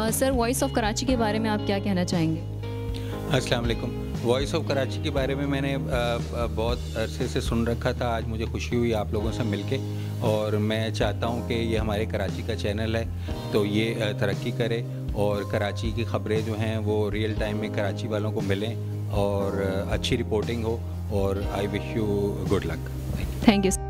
Sir, voice of Karachi के बारे में आप क्या कहना चाहेंगे? अस्सलाम वालेकुम। वॉइस ऑफ कराची के बारे में मैंने बहुत अरसे से सुन रखा था। आज मुझे खुशी हुई आप लोगों से मिलके, और मैं चाहता हूँ कि ये हमारे कराची का चैनल है तो ये तरक्की करे और कराची की ख़बरें जो हैं वो रियल टाइम में कराची वालों को मिलें और अच्छी रिपोर्टिंग हो। और I wish you good luck. Thank you.